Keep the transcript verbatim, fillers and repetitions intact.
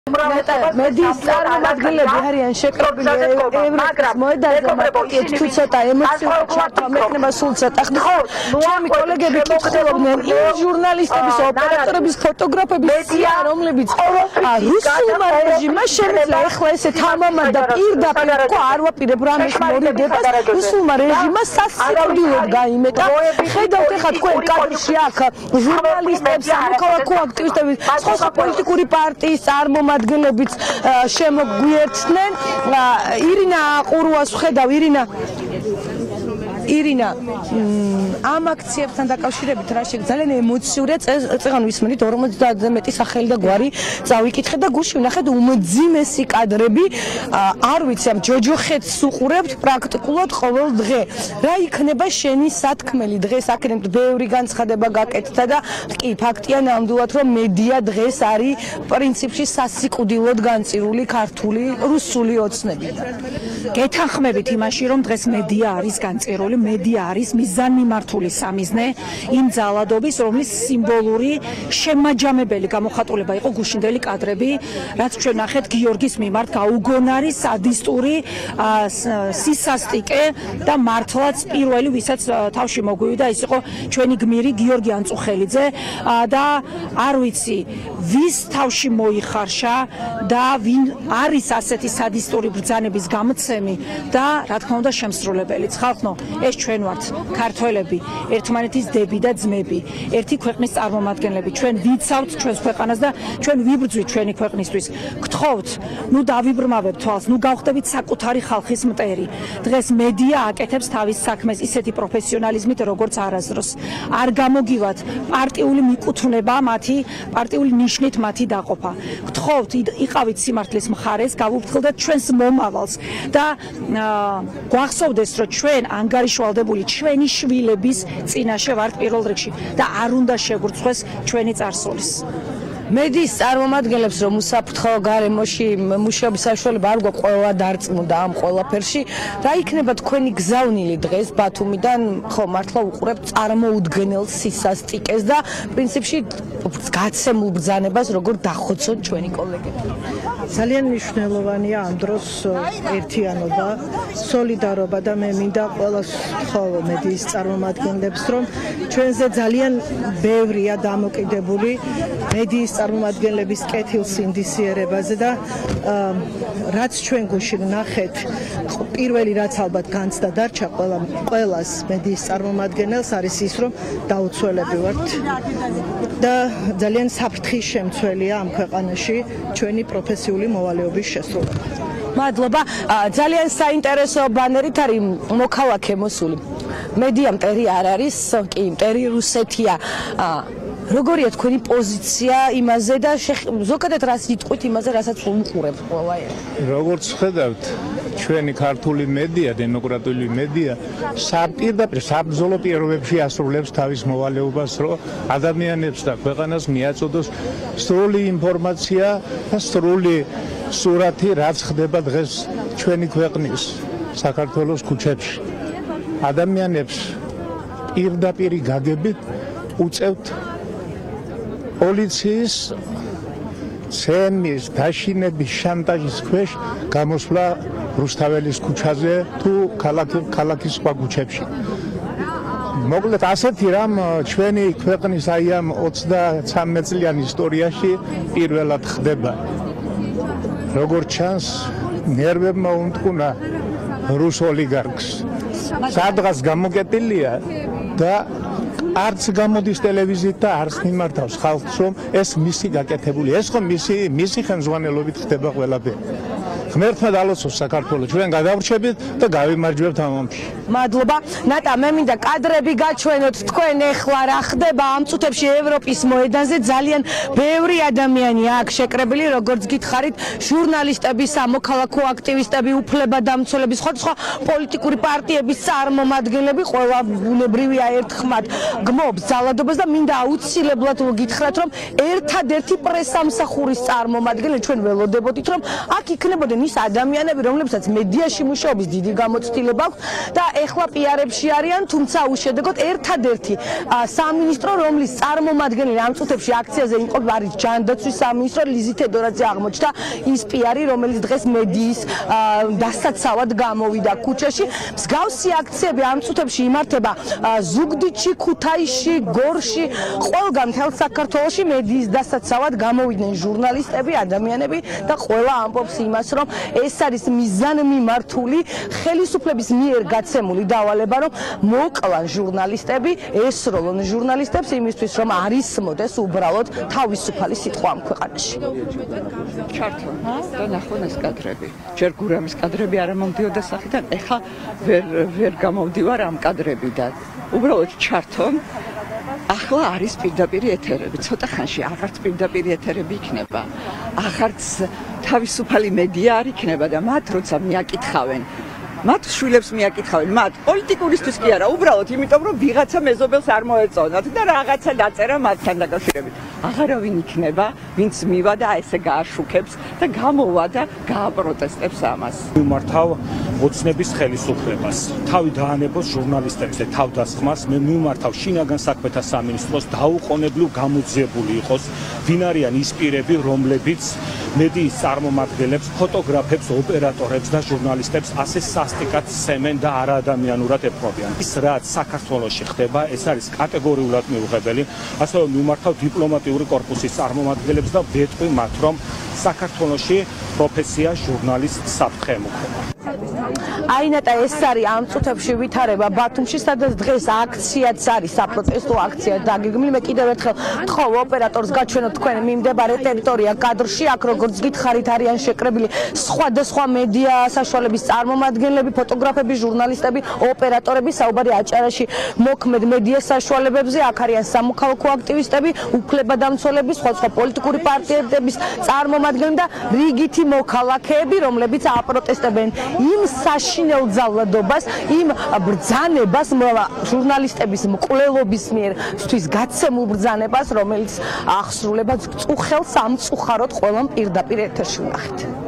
მედის წარმომადგენლები არიან შეკრებილი ევროპის მოედანზე, მაგრამ თუ ცოტა ემოციურად ჩართვა მექნება სულ ცოტა ხნის. ჩემი კოლეგები კითხულობდნენ იმ ჟურნალისტების, ოპერატორების, ფოტოგრაფების სია, რომლებიც რუსულმა რეჟიმმა შემეძლო ეხლა ესე თამამად და პირდაპირ თქო არ ვაპირებ რამის მორიდებას, რუსულმა რეჟიმმა სასიკვდილოდ გაიმეტა. ხედავთ ეხლა თქვენ კადრში აქ ჟურნალისტებს, სამოქალაქო აქტივისტებს, სხვა პოლიტიკური პარტიის წარმომადგენლებიც შემოგვიერთდნენ. ირინა ყურუას ვხედავ, ირინა ირინა ამ აქციებთან დაკავშირებით რა შეგ ძალიან ემოციურია წეღან ვისმენით ორმოცდაათზე მეტი სახელი და გვარი წავიკითხე და გუშინ ვნახეთ უმძიმესი კადრები არ ვიცი ამ ჯოჯოხეთს უყურებთ პრაქტიკულად ყოველ დღე რა იქნება შენი სათქმელი დღეს აქედან ბევრი განცხადება გაკეთდა და კი ფაქტია ნამდვილად რომ მედია დღეს არის პრინციპში სასიკვდილოდ განწირული ქართული რუსული ოცნებიდან გეთანხმებით იმაში რომ დღეს მედია არის განწირული მედია არის მიზანმიმართული სამიზნე იმ ძალადობის, რომლის სიმბოლური შემაჯამებელი გამოხატულება იყო გუშინდელი კადრები, რაც ჩვენ ნახეთ გიორგის მიმართ გაუგონარი სადისტური სისასტიკე და მართლაც პირველი, ვისაც თავში მოგვივიდა, ის იყო ჩვენი გმირი გიორგი ანწუხელიძე და არ ვიცი, ვის თავში მოიხარშა და ვინ არის ასეთი სადისტური ბრძანების გამცემი და რა თქმა უნდა შემსრულებელიც. ხალხო, ეს ჩვენ ვართ ქართველები, ერთმანეთის დები და ძმები, ერთი ქვეყნის წარმომადგენლები. ჩვენ ვიცავთ ჩვენს ქვეყანას და ჩვენ ვიბრძვით ჩვენი ქვეყნისთვის. გთხოვთ, ნუ დავიბრმავებთ თვალს, ნუ გავხდებით საკუთარი ხალხის მტერი. დღეს მედია აკეთებს თავის საქმეს ისეთი პროფესიონალიზმით, როგორც არასდროს. არ გამოგივათ პარტიული მიკუთვნება მათი, პარტიული ნიშნით მათი დაყოფა. გთხოვთ, იყავით სიმართლის მხარეს, გავუფრთხილდეთ ჩვენს მომავალს და გვახსოვდეს, რომ ჩვენ ანგარიშვალდებული ჩვენი შვილების წინაშე ვართ პირველ რიგში და არ უნდა შეგვრცხვეს ჩვენი წარსულის. მედიის წარმომადგენლებს რომ უსაფრთხო გარემოში მუშაობის საშუალება არ გვაქვს ყველა დარწმუნდა ამ ყველაფერში, რა იქნება თქვენი გზავნილი დღეს ბათუმიდან, ხო მართლა უყურებთ წარმოუდგენელ სისასტიკეს და პრინციპში გაცემულ ბრძანებას როგორ დახოცოთ ჩვენი კოლეგები. ძალიან მნიშვნელოვანია ამ დროს ერთიანობა, სოლიდარობა და მე მინდა ყველა ხო მედიის წარმომადგენლებს რომ ჩვენზე ძალიან ბევრია დამოკიდებული მედიის წარმომადგენლების კეთილსინდისიერებაზე და რაც ჩვენ გუშინ ვნახეთ პირველი რაც ალბათ განცდა დარჩა ყველა ყველას მედიის წარმომადგენელს არის ის რომ დაუცველები ვართ და ძალიან საფრთხის შემცველია ამ ქვეყანაში ჩვენი პროფესიული მოვალეობის შესრულება. მადლობა. ძალიან საინტერესო ბანერით არის მოქალაქე მოსული. მედია მტერი არ არის, კი მტერი რუსეთია. როგორია თქვენი პოზიცია იმაზე და ზოგადად რას იტყვით იმაზე, რასაც უყურებთ ყველა ერთ? როგორც ხედავთ, ჩვენი ქართული მედია, დემოკრატიული მედია პირდაპირ საბრძოლო პირობებში ასრულებს თავის მოვალეობას, რომ ადამიანებს და ქვეყანას მიაწოდოს სრული ინფორმაცია და სრული სურათი, რაც ხდება დღეს ჩვენი ქვეყნის საქართველოს ქუჩებში. ადამიანებს პირდაპირ გაგებით უწევთ პოლიციის ცემის, დაშინების, შანტაჟის ქვეშ გამოსვლა რუსთაველის ქუჩაზე თუ ქალაქის სხვა ქუჩებში. მოკლედ ასეთი რამ ჩვენი ქვეყნის აი ამ ოცდათრამეტ წლიან ისტორიაში პირველად ხდება. როგორც ჩანს, ნერვებმა უმტკუნა რუს ოლიგარქს. სადღაც გამოკეტილია და არც გამოდის ტელევიზიით და არც მიმართავს ხალხს რომ ეს მისი გაკეთებული ეს ხო მისი მისი ხელმძღვანელობით ხდება ყველაფერი. ღმერთმა დალოცოს საქართველოს, ჩვენ გადავრჩებით და გავიმარჯვებთ ამ ომში. მადლობა. ნატა, მე მინდა კადრები გაჩვენოთ თქვენ ეხლა რა ხდება ამ წუთებში ევროპის მოედანზე. ძალიან ბევრი ადამიანი აქ შეკრებილი, როგორც გითხარით, ჟურნალისტები, სამოქალაქო აქტივისტები, უფლებადამცველები, სხვადასხვა პოლიტიკური პარტიების წარმომადგენლები, ყველა ბუნებრივია ერთხმად გმობს ძალადობას და მინდა აუცილებლად გითხრათ, რომ ერთადერთი პრესამსახურის წარმომადგენლები ჩვენ ველოდებოდით, რომ აქ იქნებოდნენ ენის ადამიანები, რომლებსაც მედიაში მუშაობის დიდი გამოცდილება აქვს და ეხლა პიარებში არიან, თუმცა უშედეგოდ ერთადერთი სამინისტრო, რომლის წარმომადგენელი ამ წუთებში აქციაზე იყო, არის ჯანდაცვის სამინისტრო ლიზი თედორაძე აღმოჩნდა ის პიარი, რომელიც დღეს მედიის დასაცავად გამოვიდა ქუჩაში. მსგავსი აქციები ამ წუთებში იმართება ზუგდიდში, ქუთაისში, გორში, ყველგან მთელ საქართველოში მედიის დასაცავად გამოვიდნენ ჟურნალისტები, ადამიანები და ყველა ამბობს იმას, რომ ეს არის მიზანმიმართული ხელისუფლების მიერ გაცემული დავალება, რომ მოკლან ჟურნალისტები, ესროლონ ჟურნალისტებს იმისთვის, რომ არ ისმოდეს უბრალოდ თავისუფალი სიტყვა ამ ქვეყანაში. ჩართონ და ნახონ ეს კადრები. ჯერ გურამის კადრები არ მომდიოდა სახიდან, ეხლა ვერ ვერ გამოვდივარ ამ კადრებიდან. უბრალოდ ჩართონ. ახლა არის პირდაპირი ეთერები. ცოტა ხანში აღარც პირდაპირი ეთერები იქნება. აღარც თავისუფალი მედია არ იქნება და მათ როცა მიაკითხავენ მათ შვილებს მიაკითხავენ, მათ პოლიტიკურისთვის კი არა, უბრალოდ იმიტომ რომ ვიღაცა მეზობელს არ მოეწონათ და რაღაცა დაწერა მათთან დაკავშირებით. აღარავინ იქნება, ვინც მივა და ესე გააშუქებს და გამოვა და გააპროტესტებს ამას. მიმართავ ოცნების ხელისუფლებას. თავი დაანებოს ჟურნალისტებზე თავდასხმას, მე მიმართავ შინაგან საქმეთა სამინისტროს დაუყოვნებლივ გამოძიებული იყოს, ვინ არიან ის პირები, რომლებიც მედიის წარმომადგენლებს, ფოტოგრაფებს, ოპერატორებს და ჟურნალისტებს ასე სასტიკად სემენ და არაადამიანურად ეპყრობიან. ის რაც საქართველოში ხდება, ეს არის კატეგორიულად მიუღებელი. ასევე მიმართავ დიპლომატიური კორპუსის წარმომადგენლებს და ვეტყვი მათ, რომ საქართველოში პროფესია ჟურნალისტ საფრთხე ემუქრება. აინატა ეს არის ამ წუთებში ვითარება ბათუმში, სადაც დღეს აქციაც არის, საპროტესტო აქცია დაგეგმილი. მე კიდევ ერთხელ თხოვ ოპერატორს გაჩვენოთ თქვენ მიმდებარე ტერიტორია კადრში, აქ როგორც გითხარით არიან შეკრებილი სხვადასხვა მედია საშუალების წარმომადგენლები, ფოტოგრაფები, ჟურნალისტები, ოპერატორები, საუბარი აჭარაში მოქმედ მედია საშუალებებზე, აქ არიან სამოქალაქო აქტივისტები, უფლებადამცველები, სხვადასხვა პოლიტიკური პარტიების წარმომადგენლები და რიგითი მოქალაქეები, რომლებიც აპროტესტებენ იმ საშინელ ძალადობას, იმ ბრძანებას, ჟურნალისტების მკვლელობის მიერ თვის გაცემულ ბრძანებას, რომელიც ახსრულება წუხელ სამწუხაროდ ყველამ პირდაპირ ეთერში ვნახეთ.